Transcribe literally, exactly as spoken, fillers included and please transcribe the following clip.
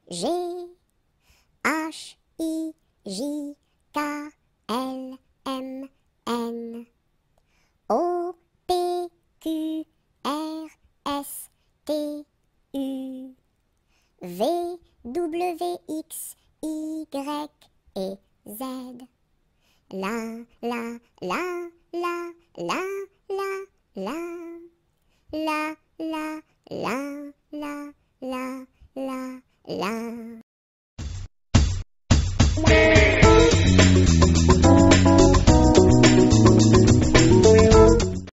G, H, I, J, K, L, M, N, O, P, Q, R, S, T, U, V, W, X, Y et Z. La, la, la, la, la, la, la, la, la, la.